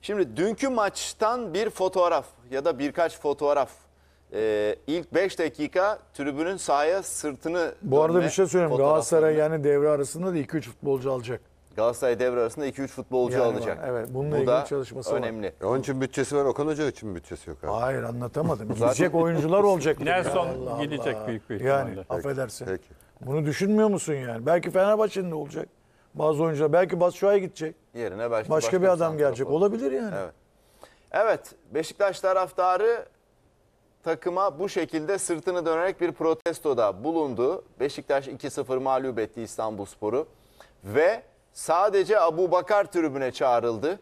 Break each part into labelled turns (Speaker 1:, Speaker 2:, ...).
Speaker 1: Şimdi dünkü maçtan bir fotoğraf ya da birkaç fotoğraf. İlk 5 dakika tribünün sahaya sırtını
Speaker 2: Bu arada bir şey söyleyeyim. Galatasaray
Speaker 1: fotoğraflarını-
Speaker 2: yani devre arasında da 2-3 futbolcu alacak.
Speaker 1: Galatasaray devre arasında 2-3 futbolcu
Speaker 2: Yani
Speaker 1: alacak.
Speaker 2: var, evet, bununla
Speaker 1: Bu
Speaker 2: ilgili
Speaker 1: da
Speaker 2: çalışması var.
Speaker 1: önemli.
Speaker 3: Onun için bütçesi var. Okan Hoca için bütçesi yok abi.
Speaker 2: Hayır anlatamadım. Gidecek oyuncular olacak.
Speaker 4: Nelson
Speaker 2: Allah
Speaker 4: gidecek
Speaker 2: Allah.
Speaker 4: büyük bir
Speaker 2: Yani
Speaker 4: ihtimalle.
Speaker 2: affedersin.
Speaker 3: Peki.
Speaker 2: Bunu düşünmüyor musun yani? Belki Fenerbahçe'nin de olacak. Bazı oyuncular. Belki Batshuayi gidecek.
Speaker 1: Yerine başka
Speaker 2: Başka bir adam gelecek.
Speaker 1: santrafor.
Speaker 2: Olabilir yani.
Speaker 1: Evet. Evet, Beşiktaş taraftarı takıma bu şekilde sırtını dönerek bir protestoda bulundu. Beşiktaş 2-0 mağlup etti İstanbulspor'u ve sadece Abubakar tribüne çağrıldı.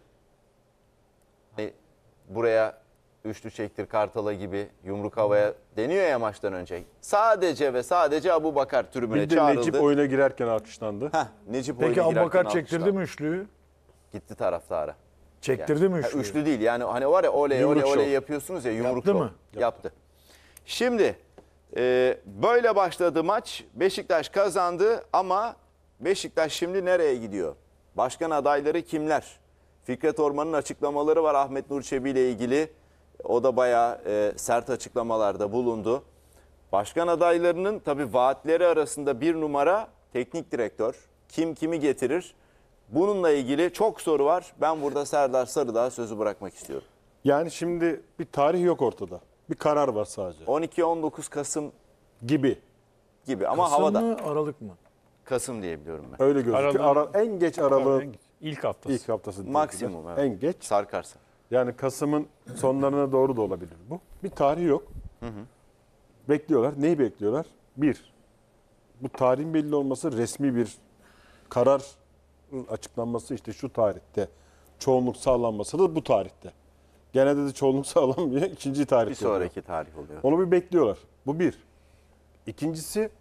Speaker 1: Hani buraya üçlü çektir Kartal'a gibi yumruk havaya deniyor ya maçtan önce. Sadece ve sadece Abubakar tribüne
Speaker 5: Bir de
Speaker 1: çağrıldı.
Speaker 5: Necip oyuna girerken alkışlandı.
Speaker 1: Necip
Speaker 2: Peki
Speaker 1: oyuna
Speaker 2: Abubakar
Speaker 1: girerken
Speaker 2: çektirdi
Speaker 1: alkışlar.
Speaker 2: mi üçlüyü?
Speaker 1: Gitti taraftara.
Speaker 2: Çektirdi mi
Speaker 1: Ha,
Speaker 2: üçlüyü?
Speaker 1: üçlü değil yani hani var ya oley
Speaker 5: Yumruk
Speaker 1: oley oley
Speaker 5: şov.
Speaker 1: yapıyorsunuz ya yumruk
Speaker 2: Yaptı
Speaker 1: şov.
Speaker 2: mı?
Speaker 1: Yaptı. Şimdi böyle başladı maç. Beşiktaş kazandı ama Beşiktaş şimdi nereye gidiyor? Başkan adayları kimler? Fikret Orman'ın açıklamaları var Ahmet Nur Çebi ile ilgili. O da bayağı sert açıklamalarda bulundu. Başkan adaylarının tabii vaatleri arasında bir numara teknik direktör. Kim kimi getirir? Bununla ilgili çok soru var. Ben burada Serdar Sarıdağ'a sözü bırakmak istiyorum.
Speaker 5: Yani şimdi bir tarih yok ortada. Bir karar var sadece.
Speaker 1: 12-19 Kasım
Speaker 5: Gibi.
Speaker 1: gibi ama
Speaker 2: Kasım
Speaker 1: havada.
Speaker 2: mı, Aralık mı?
Speaker 1: Kasım diye biliyorum ben.
Speaker 5: Öyle gözüküyor. En geç Aralık'ın
Speaker 4: İlk haftası.
Speaker 5: ilk haftası.
Speaker 1: Maksimum, evet.
Speaker 5: En geç.
Speaker 1: Sarkarsa.
Speaker 5: Yani Kasım'ın sonlarına doğru da olabilir bu. Bir tarih yok. Bekliyorlar. Neyi bekliyorlar? Bir, bu tarihin belli olması resmi bir karar açıklanması işte şu tarihte. Çoğunluk sağlanması da bu tarihte. Genelde de çoğunluk sağlanmıyor. İkinci tarihte
Speaker 1: Bir sonraki tarih oluyor.
Speaker 5: Onu bir bekliyorlar. Bu bir. İkincisi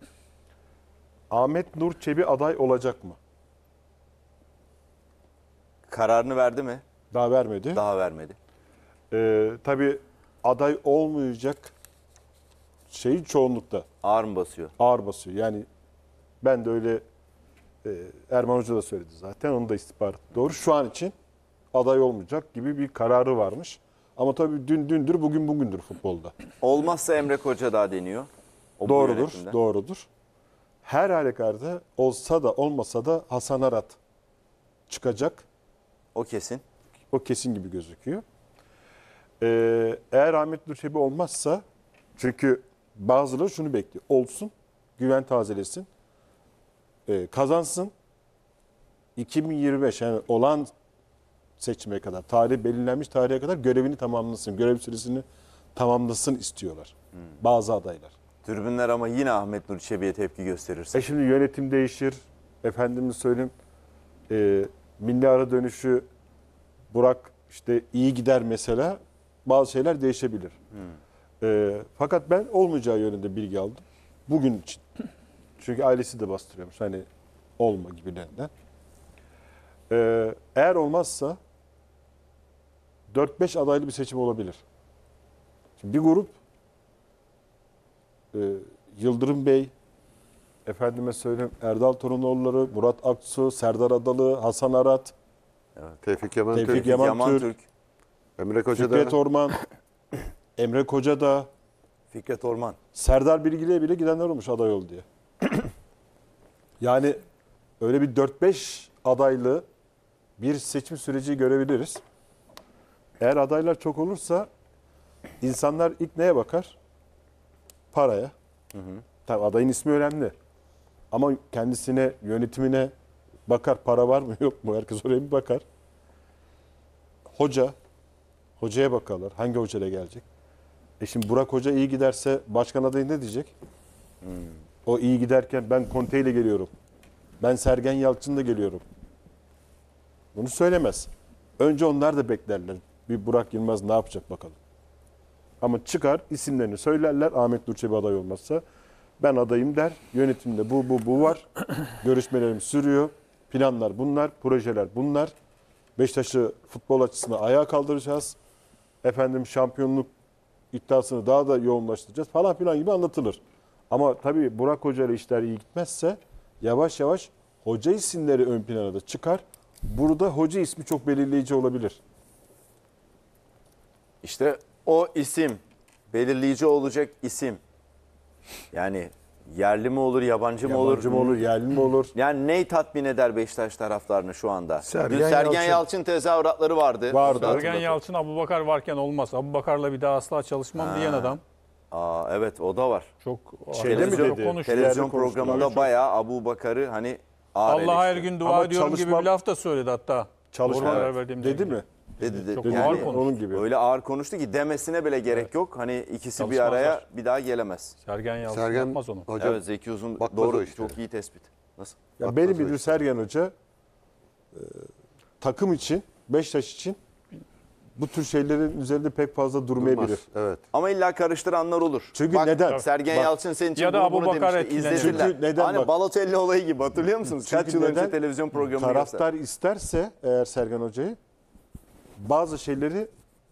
Speaker 5: Ahmet Nur Çebi aday olacak mı?
Speaker 1: Kararını verdi mi?
Speaker 5: Daha vermedi.
Speaker 1: Daha vermedi.
Speaker 5: Tabii aday olmayacak şeyi çoğunlukta
Speaker 1: Ağır mı basıyor?
Speaker 5: ağır basıyor. Yani ben de öyle Erman Hoca da söyledi zaten. Onun da istihbaratı doğru. Şu an için aday olmayacak gibi bir kararı varmış. Ama tabii dün dündür, bugün bugündür futbolda.
Speaker 1: Olmazsa Emre Koca daha deniyor. O bu
Speaker 5: Doğrudur,
Speaker 1: yönetimde.
Speaker 5: doğrudur. Her halükarda olsa da olmasa da Hasan Arat çıkacak.
Speaker 1: O kesin.
Speaker 5: O kesin gibi gözüküyor. Eğer Ahmet Nur Çebi olmazsa, çünkü bazıları şunu bekliyor. Olsun, güven tazelesin, kazansın. 2025 yani olan seçime kadar, tarih belirlenmiş tarihe kadar görevini tamamlasın, görev süresini tamamlasın istiyorlar bazı adaylar.
Speaker 1: Tribünler ama yine Ahmet Nur Çebi'ye tepki gösterirse.
Speaker 5: Şimdi yönetim değişir. Efendimiz söyleyeyim, milli ara dönüşü Burak işte iyi gider mesela. Bazı şeyler değişebilir. Fakat ben olmayacağı yönünde bilgi aldım. Bugün için. Çünkü ailesi de bastırıyormuş. Hani olma gibilerinden. Eğer olmazsa 4-5 adaylı bir seçim olabilir. Şimdi bir grup Yıldırım Bey, efendime söyleyeyim Erdal Torunoğulları, Murat Aksu, Serdar Adalı, Hasan Arat,
Speaker 3: Tevfik Yaman
Speaker 5: Tevfik
Speaker 3: Türk,
Speaker 5: Yaman
Speaker 1: Yaman
Speaker 5: Türk,
Speaker 3: Emre Koca
Speaker 5: Fikret
Speaker 3: da
Speaker 5: Orman, Emre Koca da,
Speaker 1: Fikret Orman.
Speaker 5: Serdar Bilgili'ye bile gidenler olmuş aday ol diye. Yani öyle bir 4-5 adaylı bir seçim süreci görebiliriz. Eğer adaylar çok olursa insanlar ilk neye bakar? Paraya. Tabii adayın ismi önemli. Ama kendisine, yönetimine bakar. Para var mı yok mu? Herkes oraya bir bakar. Hocaya bakarlar. Hangi hocayla gelecek? Şimdi Burak Hoca iyi giderse başkan adayı ne diyecek? O iyi giderken ben Conte ile geliyorum. Ben Sergen Yalçın'la geliyorum. Bunu söylemez. Önce onlar da beklerler. Bir Burak Yılmaz ne yapacak bakalım. Ama çıkar isimlerini söylerler. Ahmet Nur Çebi aday olmazsa ben adayım der. Yönetimde bu var. Görüşmelerim sürüyor. Planlar bunlar, projeler bunlar. Beşiktaş'ı futbol açısından ayağa kaldıracağız. Efendim şampiyonluk iddiasını daha da yoğunlaştıracağız falan filan gibi anlatılır. Ama tabii Burak Hoca ile işler iyi gitmezse yavaş yavaş hoca isimleri ön plana da çıkar. Burada hoca ismi çok belirleyici olabilir.
Speaker 1: İşte o isim, belirleyici olacak isim. Yani yerli mi olur, yabancı mı olur?
Speaker 5: Yabancı mı olur, yerli mi olur?
Speaker 1: Yani neyi tatmin eder Beşiktaş taraftarını şu anda?
Speaker 2: Sergen
Speaker 1: Dün Sergen
Speaker 2: Yalçın.
Speaker 1: Yalçın tezahüratları vardı.
Speaker 5: Vardı.
Speaker 1: Onu da
Speaker 4: Sergen
Speaker 1: hatırlatalım.
Speaker 4: Yalçın Abubakar varken olmaz. Abubakar'la bir daha asla çalışmam diyen adam.
Speaker 1: Aa, evet o da var.
Speaker 4: Çok
Speaker 5: Şeyde mi
Speaker 4: çok
Speaker 5: dedi?
Speaker 4: konuşuyor.
Speaker 1: Televizyon
Speaker 5: Yerde konuştular.
Speaker 1: programında bayağı Abubakar'ı hani ağır
Speaker 4: Allah her
Speaker 1: eleştirdi.
Speaker 4: gün dua
Speaker 5: Ama
Speaker 4: ediyorum gibi
Speaker 5: çalışmam-
Speaker 4: bir laf da söyledi hatta.
Speaker 5: Çalışma
Speaker 4: Doğru karar verdiğimde
Speaker 5: dedi
Speaker 4: ilgili.
Speaker 5: mi?
Speaker 1: dedi.
Speaker 4: Çok
Speaker 1: Yani
Speaker 4: ağır konuştu.
Speaker 5: Onun gibi.
Speaker 1: öyle ağır konuştu ki demesine bile gerek yok. Hani ikisi bir araya
Speaker 4: Çalışmazlar.
Speaker 1: bir daha gelemez.
Speaker 4: Sergen Yalçın
Speaker 3: Sergen
Speaker 4: yapmaz onu.
Speaker 3: Hocam
Speaker 1: Evet Zeki Uzun
Speaker 3: bakmaz o
Speaker 1: doğru
Speaker 3: işte.
Speaker 1: çok iyi tespit. Nasıl?
Speaker 5: Ya
Speaker 3: Bakmaz
Speaker 5: benim
Speaker 3: o
Speaker 5: bildiğim
Speaker 3: işte.
Speaker 5: Sergen Hoca takım için, Beşiktaş için bu tür şeylerin üzerinde pek fazla durmayabilir.
Speaker 3: durmaz. Evet.
Speaker 1: Ama illa karıştıranlar olur.
Speaker 5: Çünkü
Speaker 1: Bak,
Speaker 5: neden?
Speaker 1: Sergen
Speaker 5: Bak.
Speaker 1: Yalçın senin için
Speaker 4: Ya da
Speaker 1: bunu
Speaker 4: Abubakar
Speaker 1: demişti.
Speaker 4: etkilenir.
Speaker 1: İzletirler.
Speaker 5: Çünkü neden
Speaker 1: Hani
Speaker 5: bak?
Speaker 1: Balotelli olayı gibi hatırlıyor musunuz? Kaç
Speaker 5: Çünkü
Speaker 1: yıl önce
Speaker 5: neden?
Speaker 1: televizyon programı
Speaker 5: Taraftar isterse eğer Sergen Hoca'yı bazı şeyleri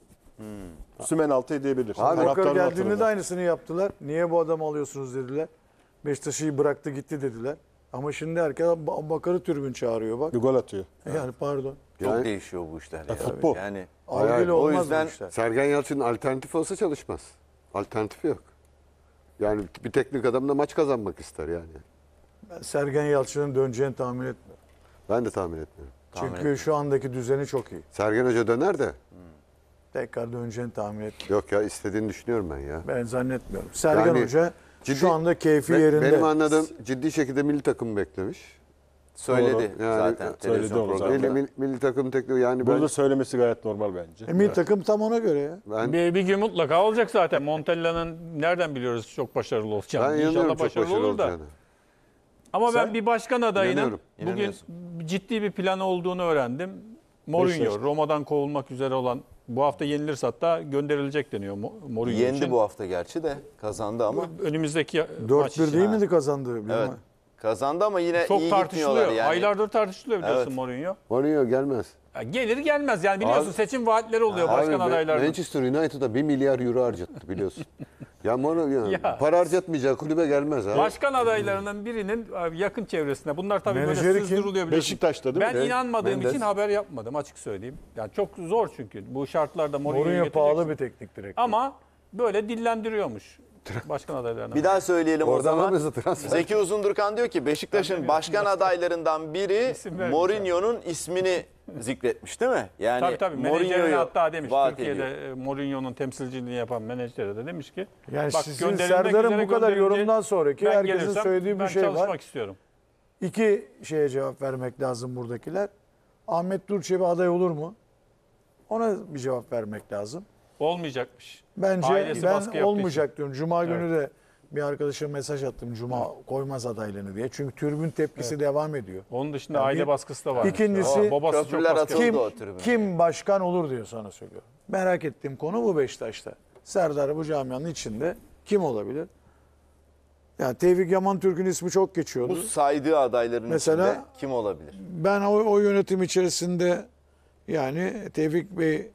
Speaker 5: sümen altı edebilir.
Speaker 3: Abi,
Speaker 2: Abubakar
Speaker 5: Taraftarın
Speaker 2: geldiğinde
Speaker 5: hatırına.
Speaker 2: de aynısını yaptılar. Niye bu adamı alıyorsunuz dediler. Beşiktaş'ı bıraktı gitti dediler. Ama şimdi herkes Abubakar'ı tribün çağırıyor bak.
Speaker 5: Bir gol atıyor.
Speaker 2: Yani pardon.
Speaker 1: Çok
Speaker 3: Yani-
Speaker 1: değişiyor bu işler. Ya.
Speaker 5: futbol.
Speaker 1: Yani
Speaker 2: Algıyla
Speaker 1: o
Speaker 2: olmaz
Speaker 1: yüzden
Speaker 2: bu işler.
Speaker 3: Sergen Yalçın'ın alternatifi olsa çalışmaz. Alternatifi yok. Yani bir teknik adam da maç kazanmak ister yani.
Speaker 2: Ben Sergen Yalçın'ın döneceğini tahmin etmiyorum.
Speaker 3: Ben de tahmin etmiyorum.
Speaker 2: Çünkü şu andaki düzeni çok iyi.
Speaker 3: Sergen Hoca döner de
Speaker 2: Tekrar döneceğini tahmin etmiyorum.
Speaker 3: yok ya istediğini düşünüyorum ben ya.
Speaker 2: Ben zannetmiyorum. Sergen
Speaker 3: Yani
Speaker 2: Hoca
Speaker 3: ciddi-
Speaker 2: şu anda keyfi
Speaker 3: Be-
Speaker 2: yerinde.
Speaker 3: Benim anladığım ciddi şekilde milli takımı beklemiş.
Speaker 1: söyledi
Speaker 3: Yani-
Speaker 1: zaten
Speaker 5: Söyledi
Speaker 1: televizyon
Speaker 5: onu zaten.
Speaker 1: programında.
Speaker 3: Milli takım tekliği yani
Speaker 5: Bunu
Speaker 3: ben,
Speaker 5: da söylemesi gayet normal bence.
Speaker 2: Milli takım tam ona göre ya.
Speaker 3: ben,
Speaker 4: Bir gün mutlaka olacak zaten. Montella'nın nereden biliyoruz çok başarılı
Speaker 3: ben
Speaker 4: olacağını.
Speaker 3: inanıyorum
Speaker 4: İnşallah
Speaker 3: çok
Speaker 4: başarılı
Speaker 3: başarılı
Speaker 4: olur da.
Speaker 3: olacağını.
Speaker 4: Ama
Speaker 5: Sen-
Speaker 4: ben bir başkan adayının
Speaker 3: İnanıyorum.
Speaker 4: bugün
Speaker 1: İnanıyorsun.
Speaker 4: ciddi bir planı olduğunu öğrendim. Mourinho,
Speaker 5: Beşiktaş.
Speaker 4: Roma'dan kovulmak üzere olan, bu hafta yenilirse hatta gönderilecek deniyor Mourinho
Speaker 1: Yendi
Speaker 4: için.
Speaker 1: bu hafta gerçi de kazandı ama.
Speaker 4: Önümüzdeki maç
Speaker 2: 4-1
Speaker 4: için.
Speaker 2: değil miydi kazandığı?
Speaker 1: Evet. Kazandı ama yine
Speaker 4: Çok
Speaker 1: iyi
Speaker 4: tartışılıyor.
Speaker 1: gitmiyorlar yani.
Speaker 4: Aylardır tartışılıyor biliyorsun
Speaker 1: Evet.
Speaker 4: Mourinho.
Speaker 3: Mourinho gelmez.
Speaker 4: Ya gelir gelmez yani biliyorsun
Speaker 3: Abi-
Speaker 4: seçim vaatleri oluyor başkan adaylarının.
Speaker 3: Manchester United'a 1 milyar euro harcattı biliyorsun. ya Mourinho
Speaker 4: Ya.
Speaker 3: para harcatmayacağı kulübe gelmez abi.
Speaker 4: Başkan adaylarının birinin yakın çevresinde. Bunlar tabii
Speaker 2: Menajeri
Speaker 4: böyle
Speaker 2: kim?
Speaker 4: sızdırılıyor biliyorsun.
Speaker 5: Beşiktaş'ta değil mi?
Speaker 4: Ben inanmadığım
Speaker 3: Mendes.
Speaker 4: için haber yapmadım açık söyleyeyim. Yani çok zor çünkü bu şartlarda Mourinho'yu
Speaker 2: Mourinho
Speaker 4: getireceksin.
Speaker 2: pahalı bir teknik direktör.
Speaker 4: Ama böyle dillendiriyormuş başkan adaylarına.
Speaker 1: Bir daha söyleyelim o
Speaker 3: Oradan
Speaker 1: zaman.
Speaker 3: hızlı transfer.
Speaker 1: Zeki Uzundurkan diyor ki Beşiktaş'ın başkan adaylarından biri
Speaker 4: İsim vermiş
Speaker 1: Mourinho'nun ismini zikretmiş değil mi? Yani
Speaker 4: Tabii menajerine hatta demiş
Speaker 1: vaat
Speaker 4: Türkiye'de
Speaker 1: ediyor.
Speaker 4: Mourinho'nun temsilciliğini yapan menajere de demiş ki
Speaker 2: Yani
Speaker 4: bak,
Speaker 2: sizin
Speaker 4: gönderilmek
Speaker 2: Serdar'ın
Speaker 4: üzere
Speaker 2: bu kadar
Speaker 4: gönderilince
Speaker 2: yorumdan sonraki
Speaker 4: ben
Speaker 2: herkesin
Speaker 4: gelirsem
Speaker 2: söylediği bir
Speaker 4: ben
Speaker 2: şey
Speaker 4: çalışmak
Speaker 2: var.
Speaker 4: istiyorum.
Speaker 2: İki şeye cevap vermek lazım buradakiler. Ahmet Durçevi aday olur mu? Ona bir cevap vermek lazım.
Speaker 4: Olmayacakmış.
Speaker 2: Bence
Speaker 4: Ailesi baskı
Speaker 2: ben
Speaker 4: yaptığı
Speaker 2: olmayacak diyorum. Cuma günü de bir arkadaşa mesaj attım. Cuma koymaz adaylığını diye. Çünkü tribün tepkisi devam ediyor.
Speaker 4: Onun dışında
Speaker 2: Yani
Speaker 4: aile
Speaker 2: bir-
Speaker 4: baskısı da var.
Speaker 2: İkincisi,
Speaker 4: babası çok
Speaker 1: köprüler
Speaker 4: baskı
Speaker 1: atıldı.
Speaker 4: yapıyor.
Speaker 1: o
Speaker 2: Kim
Speaker 1: tribüne.
Speaker 2: kim başkan olur diyor sana söylüyorum. Merak ettiğim konu bu Beşiktaş'ta. Serdar bu camianın içinde kim olabilir? Yani Tevfik Yaman Türk'ün ismi çok geçiyordu.
Speaker 1: Bu saydığı adayların
Speaker 2: Mesela-
Speaker 1: içinde kim olabilir?
Speaker 2: Ben o yönetim içerisinde yani Tevfik Bey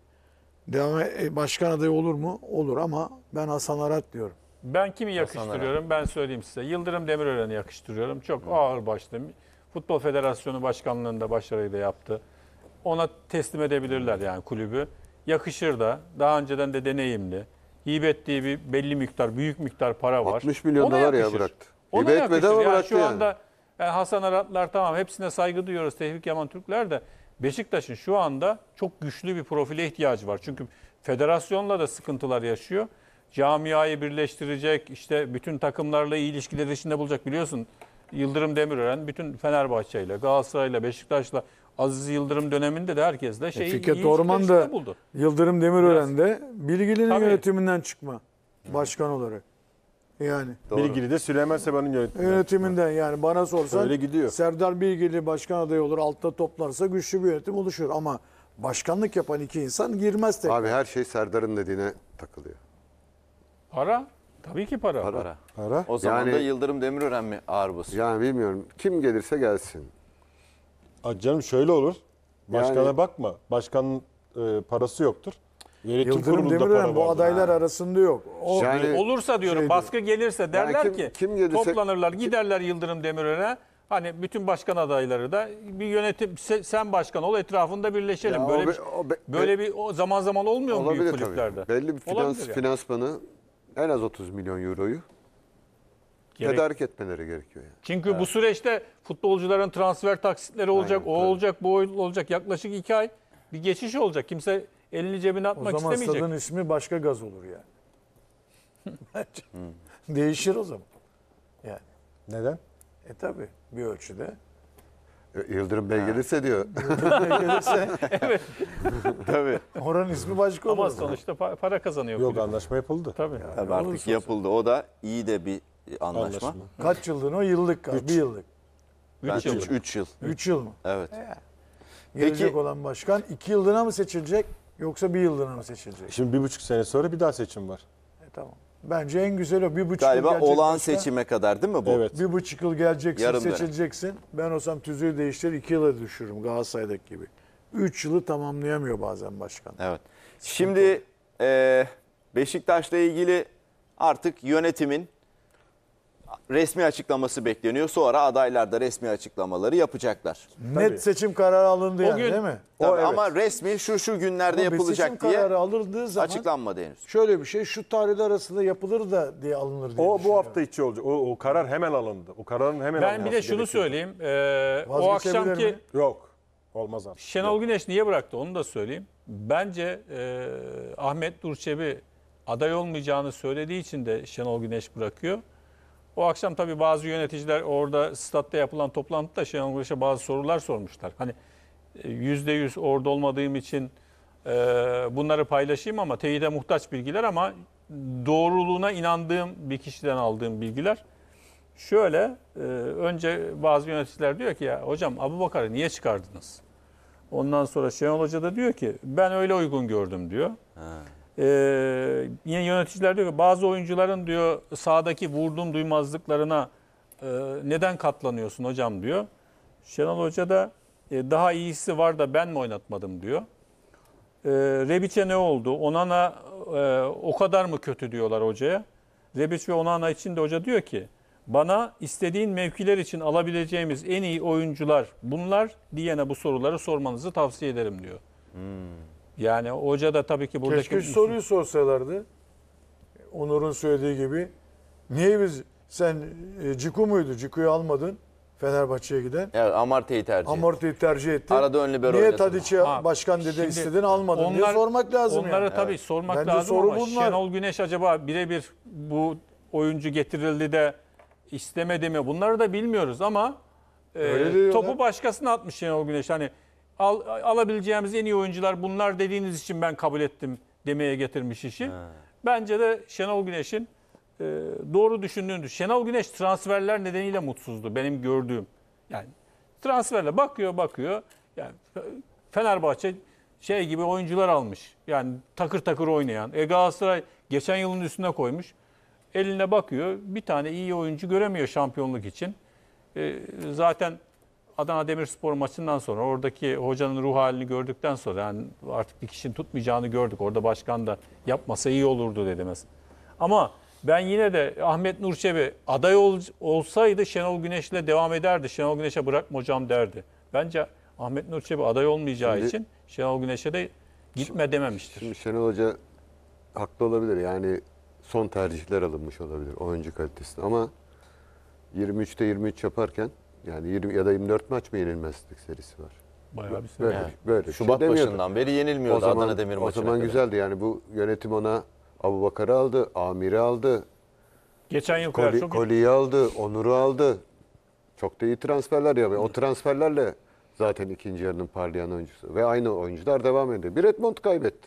Speaker 2: başkan adayı olur mu? Olur ama ben Hasan Arat diyorum.
Speaker 4: Ben kimi yakıştırıyorum? Ben söyleyeyim size. Yıldırım Demirören'i yakıştırıyorum. Çok ağır başlı. Futbol Federasyonu Başkanlığı'nda başarıyı da yaptı. Ona teslim edebilirler yani kulübü. Yakışır da. Daha önceden de deneyimli. Hibe ettiği bir belli miktar, büyük miktar para var.
Speaker 3: 60 milyon
Speaker 4: Ona
Speaker 3: dolar ya
Speaker 4: yakışır.
Speaker 3: bıraktı.
Speaker 4: Ona
Speaker 3: Hibe etmedi
Speaker 4: yakışır.
Speaker 3: ama
Speaker 4: Yani
Speaker 3: bıraktı
Speaker 4: şu
Speaker 3: yani.
Speaker 4: anda Hasan Aratlar tamam hepsine saygı duyuyoruz. Tevfik Yaman Türkler de Beşiktaş'ın şu anda çok güçlü bir profile ihtiyacı var. Çünkü federasyonla da sıkıntılar yaşıyor. Camiayı birleştirecek, işte bütün takımlarla iyi ilişkileri içinde bulacak biliyorsun. Yıldırım Demirören bütün Fenerbahçe'yle, Galatasaray'la, Beşiktaş'la Aziz Yıldırım döneminde de herkesle iyi
Speaker 2: Fikret
Speaker 4: ilişkiler
Speaker 2: Orman
Speaker 4: içinde
Speaker 2: da
Speaker 4: buldu.
Speaker 2: Yıldırım Demirören de Bilgili'nin
Speaker 4: Tabii.
Speaker 2: yönetiminden çıkma başkan olarak. Yani
Speaker 5: Bilgili de Süleyman Seba'nın yönetimi.
Speaker 2: yönetiminden yani bana sorsan
Speaker 5: Öyle gidiyor.
Speaker 2: Serdar Bilgili başkan adayı olur altta toplarsa güçlü bir yönetim oluşur ama başkanlık yapan iki insan girmez tek.
Speaker 3: Abi her şey Serdar'ın dediğine takılıyor.
Speaker 4: Para? Tabii ki para.
Speaker 1: Para.
Speaker 5: Para.
Speaker 1: O zaman
Speaker 3: Yani-
Speaker 1: da Yıldırım Demirören mi ağır basıyor?
Speaker 3: Yani bilmiyorum. Kim gelirse gelsin.
Speaker 5: Canım şöyle olur. Başkana
Speaker 3: Yani-
Speaker 5: bakma. Başkanın parası yoktur. Yönetim
Speaker 2: Yıldırım
Speaker 5: kurulunda
Speaker 2: Demirören
Speaker 5: para
Speaker 2: bu
Speaker 5: vardır.
Speaker 2: adaylar arasında yok. O
Speaker 3: Yani-
Speaker 4: Olursa diyorum
Speaker 2: Şeydi.
Speaker 4: baskı gelirse derler
Speaker 3: kim-
Speaker 4: ki
Speaker 3: kim gelirse-
Speaker 4: toplanırlar giderler Yıldırım Demirören'e. Hani bütün başkan adayları da bir yönetim, sen başkan ol, etrafında birleşelim.
Speaker 3: Ya
Speaker 4: Böyle bir o zaman zaman olmuyor mu büyük
Speaker 3: olabilir
Speaker 4: kulüplerde?
Speaker 3: tabii. Belli bir
Speaker 4: Olabilir yani.
Speaker 3: finansmanı en az 30 milyon euroyu tedarik etmeleri gerekiyor yani.
Speaker 4: Çünkü bu süreçte futbolcuların transfer taksitleri olacak,
Speaker 3: Aynen,
Speaker 4: o
Speaker 3: tabii.
Speaker 4: olacak, bu olacak. Yaklaşık 2 ay bir geçiş olacak. Kimse elini cebine
Speaker 2: O
Speaker 4: atmak
Speaker 2: zaman
Speaker 4: istemeyecek.
Speaker 2: stadın ismi başka gaz olur yani. Bence. Değişir o zaman. Yani.
Speaker 5: Neden?
Speaker 2: Tabii bir ölçüde.
Speaker 3: Yıldırım Bey gelirse diyor.
Speaker 2: Gelirse
Speaker 1: Tabii.
Speaker 2: oranın ismi başka olur.
Speaker 4: Ama sonuçta para kazanıyor.
Speaker 5: Yok,
Speaker 4: kulüp.
Speaker 5: anlaşma yapıldı.
Speaker 4: Tabii.
Speaker 1: Tabii artık
Speaker 2: olursa
Speaker 1: yapıldı. O da iyi de bir anlaşma.
Speaker 2: Kaç yıldın o? Yıllık galiba. Bir yıllık.
Speaker 4: 3 yıl.
Speaker 1: 3 yıl.
Speaker 2: 3 yıl mı?
Speaker 1: Evet.
Speaker 2: Gelecek
Speaker 1: Peki-
Speaker 2: olan başkan 2 yıldına mı seçilecek yoksa bir yıldına mı seçilecek?
Speaker 5: Şimdi 1,5 sene sonra bir daha seçim var.
Speaker 2: Tamam. Bence en güzel o. 1,5 yıl
Speaker 1: Galiba
Speaker 2: gelecek
Speaker 1: olağan
Speaker 2: başkan.
Speaker 1: seçime kadar değil mi bu?
Speaker 5: Evet.
Speaker 2: 1,5 yıl geleceksin,
Speaker 1: Yarım dönem.
Speaker 2: seçileceksin. Ben olsam tüzüğü değiştirir 2 yıla düşürürüm Galatasaray'daki gibi. 3 yılı tamamlayamıyor bazen başkan.
Speaker 1: Evet. Şimdi Beşiktaş'la ilgili artık yönetimin resmi açıklaması bekleniyor. Sonra adaylar da resmi açıklamaları yapacaklar.
Speaker 2: Net seçim kararı alındı yani
Speaker 4: gün-
Speaker 2: değil mi?
Speaker 1: Tabii
Speaker 5: evet.
Speaker 1: Ama resmi şu günlerde
Speaker 2: Ama bir
Speaker 1: yapılacak
Speaker 2: seçim
Speaker 1: diye
Speaker 2: kararı alındığı zaman
Speaker 1: açıklanmadı henüz.
Speaker 2: şöyle bir şey şu tarihler arasında yapılır da diye alınır diye
Speaker 5: O bu
Speaker 2: düşünüyorum.
Speaker 5: hafta içi olacak. O karar hemen alındı. O kararın hemen
Speaker 4: Ben
Speaker 5: alınması
Speaker 4: bir de şunu
Speaker 5: gerekiyor.
Speaker 4: söyleyeyim. O
Speaker 2: Vazgeçebilir
Speaker 4: akşamki
Speaker 2: mi?
Speaker 5: Yok. Olmaz artık.
Speaker 4: Şenol Güneş niye bıraktı onu da söyleyeyim. Bence Ahmet Nur Çebi aday olmayacağını söylediği için de Şenol Güneş bırakıyor. O akşam tabii bazı yöneticiler orada statta yapılan toplantıda Şenol Güneş'e bazı sorular sormuşlar. Hani %100 orada olmadığım için bunları paylaşayım ama teyide muhtaç bilgiler ama doğruluğuna inandığım bir kişiden aldığım bilgiler. Şöyle önce bazı yöneticiler diyor ki ya hocam Abubakar'ı niye çıkardınız? Ondan sonra Şenol Hoca da diyor ki ben öyle uygun gördüm diyor. Yine yöneticiler diyor ki bazı oyuncuların diyor sahadaki vurdum duymazlıklarına neden katlanıyorsun hocam diyor. Şenol Hoca da daha iyisi var da ben mi oynatmadım diyor. Rebiç'e ne oldu? Onana o kadar mı kötü diyorlar hocaya. Rebiç ve Onana için de hoca diyor ki bana istediğin mevkiler için alabileceğimiz en iyi oyuncular bunlar diyene bu soruları sormanızı tavsiye ederim diyor. Yani hoca da tabii ki buradaki...
Speaker 2: Keşke şu soruyu sorsalardı. Onur'un söylediği gibi. Niye sen Ciku muydu? Ciku'yu almadın Fenerbahçe'ye giden.
Speaker 1: Evet, Amartey'i tercih.
Speaker 2: Amorti'yi tercih ettin.
Speaker 1: Arada ön libero
Speaker 2: Niye
Speaker 1: oynatın.
Speaker 2: Tadiç'i
Speaker 4: Ha,
Speaker 2: başkan dedi
Speaker 4: şimdi
Speaker 2: istedin almadın diye sormak lazım
Speaker 4: Onları
Speaker 2: yani.
Speaker 4: tabii sormak
Speaker 2: Bence
Speaker 4: lazım
Speaker 2: soru
Speaker 4: ama
Speaker 2: bunlar.
Speaker 4: Şenol Güneş acaba birebir bu oyuncu getirildi de istemedi mi? Bunları da bilmiyoruz ama
Speaker 2: Öyle diyorlar.
Speaker 4: topu başkasına atmış Şenol Güneş. Hani alabileceğimiz en iyi oyuncular bunlar dediğiniz için ben kabul ettim demeye getirmiş işi. Bence de Şenol Güneş'in doğru düşündüğünü. Şenol Güneş transferler nedeniyle mutsuzdu benim gördüğüm. Yani transferle bakıyor. Yani Fenerbahçe şey gibi oyuncular almış. Yani takır takır oynayan. Galatasaray geçen yılın üstüne koymuş. Eline bakıyor. Bir tane iyi oyuncu göremiyor şampiyonluk için. Zaten Adana Demirspor maçından sonra oradaki hocanın ruh halini gördükten sonra yani artık dikişin tutmayacağını gördük. Orada başkan da yapmasa iyi olurdu dedi mesela. Ama ben yine de Ahmet Nur Çebi aday olsaydı Şenol Güneş'le devam ederdi. Şenol Güneş'e bırakma hocam derdi. Bence Ahmet Nur Çebi aday olmayacağı
Speaker 3: Şimdi-
Speaker 4: için Şenol Güneş'e de gitme dememiştir.
Speaker 3: Şimdi Şenol Hoca haklı olabilir. Yani son tercihler alınmış olabilir oyuncu kalitesinde ama 23'te 23 yaparken yani 20 ya da 24 maç mı yenilmezlik serisi var.
Speaker 4: Bayağı bir süre.
Speaker 3: Böyle,
Speaker 1: Evet.
Speaker 3: böyle bir
Speaker 1: Şubat
Speaker 3: şey demiyordu.
Speaker 1: başından beri yenilmiyordu Adana Demir
Speaker 3: O
Speaker 1: maçına
Speaker 3: zaman
Speaker 1: kadar.
Speaker 3: güzeldi yani bu yönetim ona Abubakar'ı aldı, Amir'i aldı,
Speaker 4: Geçen yıl kadar çok
Speaker 3: Koli'yi aldı, Onur'u aldı. Çok da iyi transferler ya. O transferlerle zaten ikinci yarının parlayan oyuncusu. Ve aynı oyuncular devam ediyor. Bir Redmond kaybetti.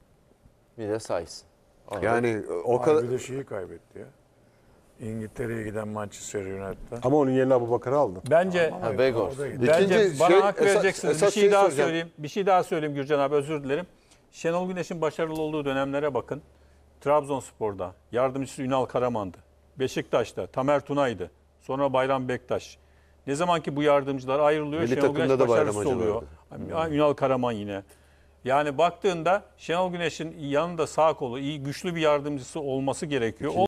Speaker 1: Bir de Saiz.
Speaker 3: Yani o kadar...
Speaker 2: Bir de şeyi kaybetti ya. İngiltere'ye giden Manchester United'da.
Speaker 5: Ama onun yerine Abubakar'ı aldın.
Speaker 4: Bence
Speaker 1: Begors.
Speaker 4: Bence
Speaker 3: İkinci
Speaker 4: bana
Speaker 3: şey,
Speaker 4: hak vereceksiniz.
Speaker 3: esas
Speaker 4: Bir şey
Speaker 3: şey
Speaker 4: daha
Speaker 3: soracağım.
Speaker 4: söyleyeyim. Bir şey daha söyleyeyim Gürcan abi özür dilerim. Şenol Güneş'in başarılı olduğu dönemlere bakın. Trabzonspor'da yardımcısı Ünal Karaman'dı. Beşiktaş'ta Tamer Tuna'ydı. Sonra Bayram Bektaş. Ne zaman ki bu yardımcılar ayrılıyor
Speaker 3: Milli
Speaker 4: Şenol Güneş
Speaker 3: takımda da Bayram
Speaker 4: başarısız
Speaker 3: Hoca
Speaker 4: oluyor. Ünal Karaman yine. Yani baktığında Şenol Güneş'in yanında sağ kolu iyi güçlü bir yardımcısı olması gerekiyor.